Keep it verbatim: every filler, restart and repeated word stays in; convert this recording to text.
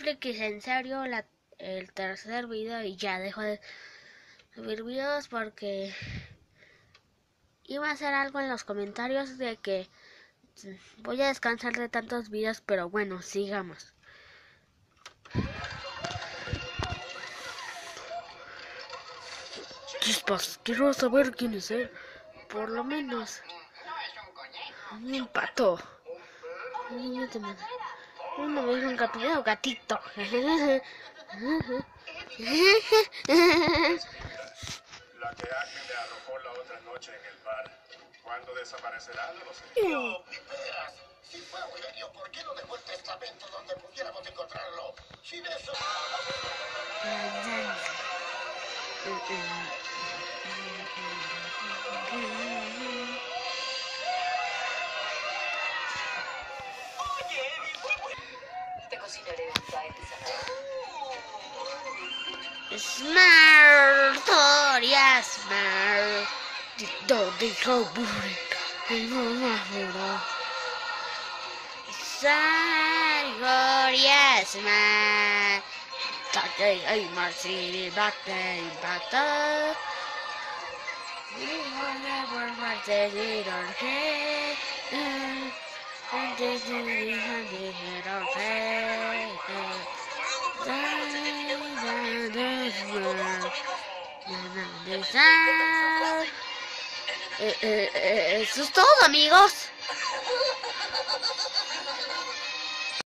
Frikis, en serio, la, el tercer video y ya dejo de subir videos porque iba a hacer algo en los comentarios de que voy a descansar de tantos videos, pero bueno, sigamos. Chispas, quiero saber quién es él. Por lo menos un pato. Uno me dijo un capitán gatito. La que Acme le arrojó la otra noche en el bar. ¿Cuándo desaparecerá? No lo sé. Tío, Piperas, si fue Aurelio, ¿por qué no dejó el testamento donde pudiéramos encontrarlo? Sin eso... Te cocinaré un pie de zanahoria. Smart, Doria, Smart. Donde Cowboy. Zanahoria, Smart. Day, ay, Marcini, back day, back day. We will never Marcini, don't care. And this is the hand of pay. Eh, eh, eh, eso es todo, amigos.